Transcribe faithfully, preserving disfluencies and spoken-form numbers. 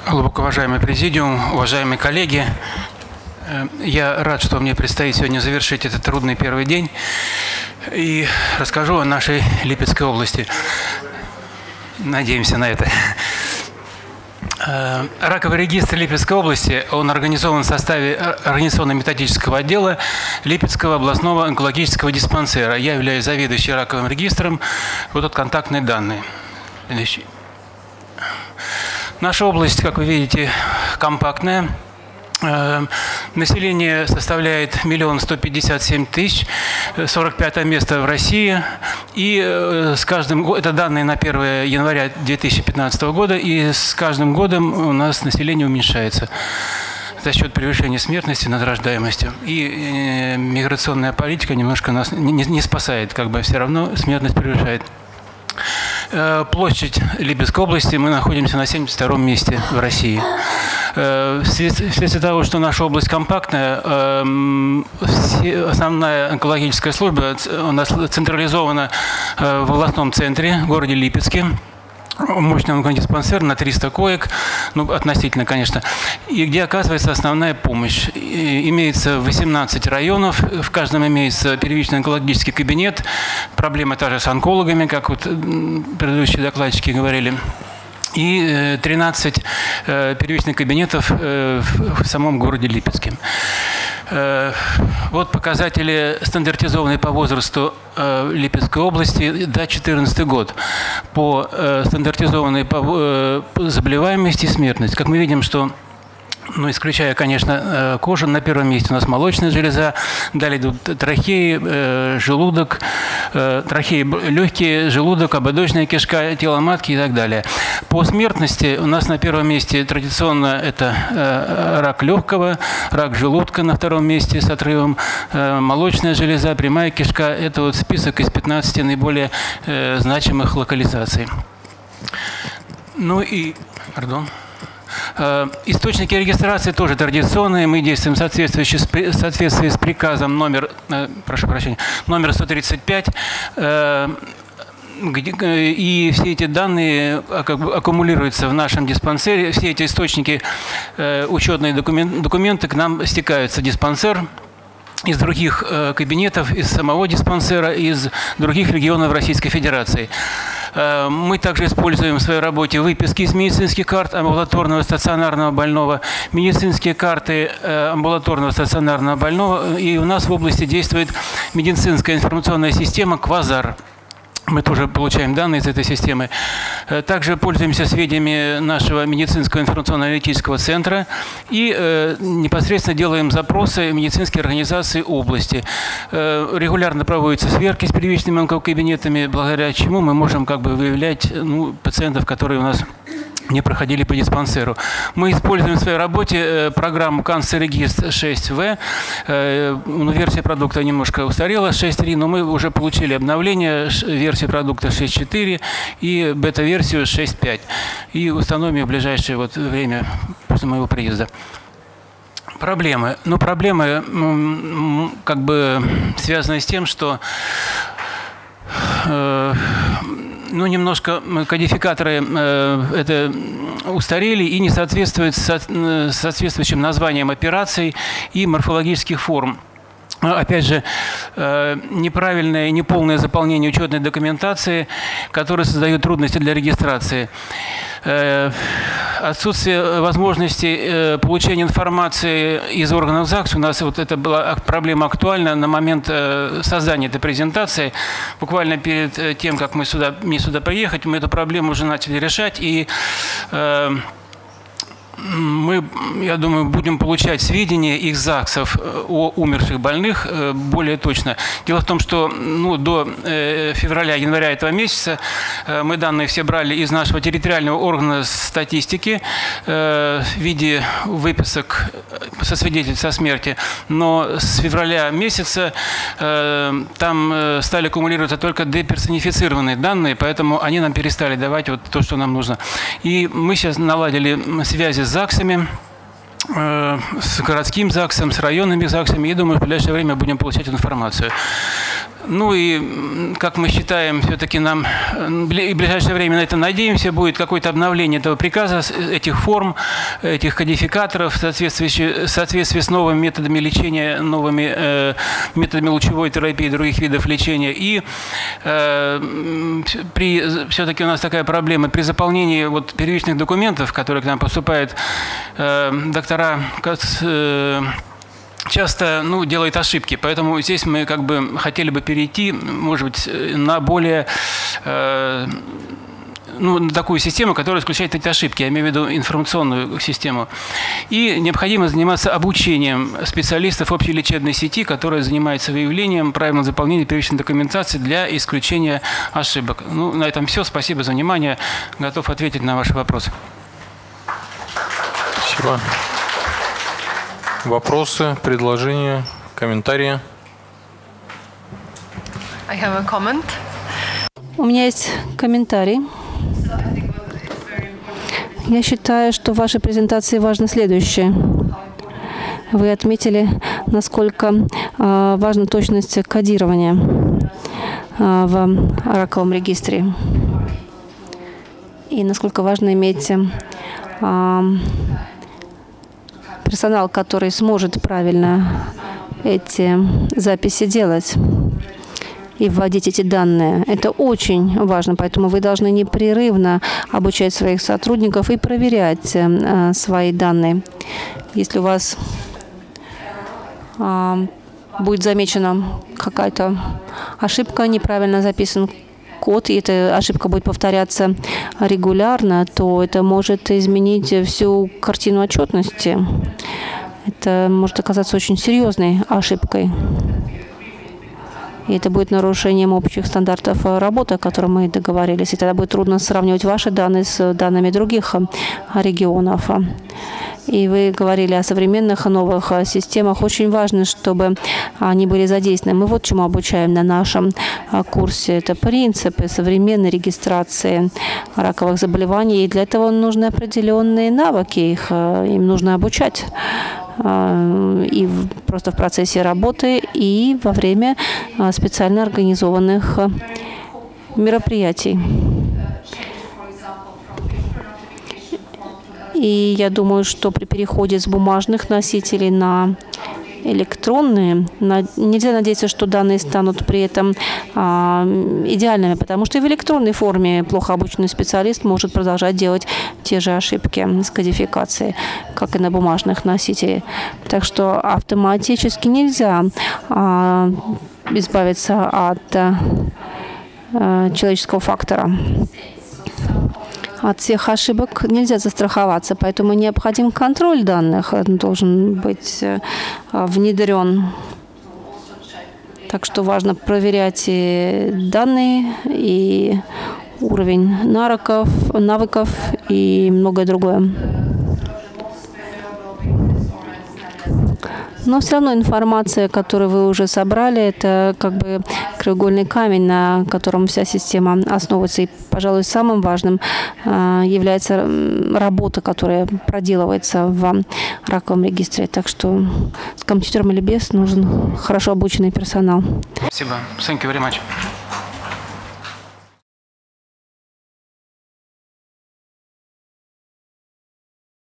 Глубоко уважаемый президиум, уважаемые коллеги, я рад, что мне предстоит сегодня завершить этот трудный первый день и расскажу о нашей Липецкой области. Надеемся на это. Раковый регистр Липецкой области, он организован в составе организационно-методического отдела Липецкого областного онкологического диспансера. Я являюсь заведующим раковым регистром. Вот тут контактные данные. Наша область, как вы видите, компактная. Население составляет миллион сто пятьдесят семь тысяч, сорок пятое место в России. И с каждым, это данные на первое января две тысячи пятнадцатого года, и с каждым годом у нас население уменьшается за счет превышения смертности над рождаемостью. И миграционная политика немножко нас не, не спасает, как бы все равно смертность превышает. Площадь Липецкой области, мы находимся на семьдесят втором месте в России. Вследствие того, что наша область компактная, основная онкологическая служба у нас централизована в областном центре, в городе Липецке. Мощный онкодиспансер на триста коек, ну, относительно, конечно, и где оказывается основная помощь. И имеется восемнадцать районов, в каждом имеется первичный онкологический кабинет. Проблема та же с онкологами, как вот предыдущие докладчики говорили. И тринадцать первичных кабинетов в самом городе Липецке. Вот показатели стандартизованные по возрасту Липецкой области до две тысячи четырнадцатый год. По стандартизованной по заболеваемости и смертности. Как мы видим, что, ну, исключая, конечно, кожу, на первом месте у нас молочная железа, далее идут трахеи, желудок, трахеи, легкие, желудок, ободочная кишка, тело матки и так далее. По смертности у нас на первом месте традиционно это рак легкого, рак желудка на втором месте с отрывом, молочная железа, прямая кишка. Это вот список из пятнадцати наиболее значимых локализаций. Ну и, пардон. Источники регистрации тоже традиционные. Мы действуем в соответствии с приказом номер, прошу прощения, номер сто тридцать пять. И все эти данные аккумулируются в нашем диспансере. Все эти источники, учетные документы к нам стекаются в диспансер из других кабинетов, из самого диспансера, из других регионов Российской Федерации. Мы также используем в своей работе выписки из медицинских карт амбулаторного стационарного больного, медицинские карты амбулаторного стационарного больного. И у нас в области действует медицинская информационная система «Квазар». Мы тоже получаем данные из этой системы. Также пользуемся сведениями нашего медицинского информационно-аналитического центра и э, непосредственно делаем запросы в медицинские организации области. Э, регулярно проводятся сверки с первичными онкокабинетами, благодаря чему мы можем как бы выявлять, ну, пациентов, которые у нас не проходили по диспансеру. Мы используем в своей работе программу Cancer-Regist шесть вэ. Версия продукта немножко устарела, шесть точка три, но мы уже получили обновление версии продукта шесть точка четыре и бета-версию шесть точка пять. И установим в ближайшее вот время после моего приезда. Проблемы. Ну, проблемы как бы связаны с тем, что ну, немножко кодификаторы э, это устарели и не соответствуют со, соответствующим названиям операций и морфологических форм. Опять же, э, неправильное и неполное заполнение учетной документации, которые создают трудности для регистрации. Э, отсутствие возможности э, получения информации из органов ЗАГС. У нас вот это была проблема актуальна на момент э, создания этой презентации. Буквально перед э, тем, как мы сюда, мне сюда приехать, мы эту проблему уже начали решать. И э, мы, я думаю, будем получать сведения из ЗАГСов о умерших больных более точно. Дело в том, что ну, до февраля-января этого месяца мы данные все брали из нашего территориального органа статистики в виде выписок со свидетельств о смерти. Но с февраля месяца там стали аккумулироваться только деперсонифицированные данные, поэтому они нам перестали давать вот то, что нам нужно. И мы сейчас наладили связи с ЗАГСами, с городским ЗАГСом, с районными ЗАГСами, и, думаю, в ближайшее время будем получать информацию. Ну и, как мы считаем, все-таки нам в ближайшее время на это надеемся, будет какое-то обновление этого приказа, этих форм, этих кодификаторов в соответствии, в соответствии с новыми методами лечения, новыми э, методами лучевой терапии и других видов лечения. И э, при, все-таки у нас такая проблема, при заполнении вот первичных документов, которые к нам поступают, э, доктора э, часто ну, делает ошибки, поэтому здесь мы как бы хотели бы перейти, может быть, на более э, ну, на такую систему, которая исключает эти ошибки, я имею в виду информационную систему. И необходимо заниматься обучением специалистов общей лечебной сети, которые занимаются выявлением правильного заполнения первичной документации для исключения ошибок. Ну, на этом все. Спасибо за внимание. Готов ответить на ваши вопросы. Спасибо. Вопросы, предложения, комментарии? I have a comment. У меня есть комментарий. Я считаю, что в вашей презентации важно следующее. Вы отметили, насколько э, важна точность кодирования э, в раковом регистре. И насколько важно иметь э, персонал, который сможет правильно эти записи делать и вводить эти данные. Это очень важно, поэтому вы должны непрерывно обучать своих сотрудников и проверять э, свои данные. Если у вас э, будет замечена какая-то ошибка, неправильно записан код, и эта ошибка будет повторяться регулярно, то это может изменить всю картину отчетности. Это может оказаться очень серьезной ошибкой. И это будет нарушением общих стандартов работы, о которых мы договорились. И тогда будет трудно сравнивать ваши данные с данными других регионов. И вы говорили о современных новых системах. Очень важно, чтобы они были задействованы. Мы вот чему обучаем на нашем курсе. Это принципы современной регистрации раковых заболеваний. И для этого нужны определенные навыки. Их им нужно обучать. И просто в процессе работы, и во время специально организованных мероприятий. И я думаю, что при переходе с бумажных носителей на электронные, нельзя надеяться, что данные станут при этом а, идеальными, потому что и в электронной форме плохо обученный специалист может продолжать делать те же ошибки с кодификацией, как и на бумажных носителях. Так что автоматически нельзя а, избавиться от а, человеческого фактора. От всех ошибок нельзя застраховаться, поэтому необходим контроль данных, он должен быть внедрен. Так что важно проверять и данные, и уровень навыков, навыков и многое другое. Но все равно информация, которую вы уже собрали, это как бы краеугольный камень, на котором вся система основывается. И, пожалуй, самым важным является работа, которая проделывается в раковом регистре. Так что с компьютером или без нужен хорошо обученный персонал. Спасибо. Thank you very much.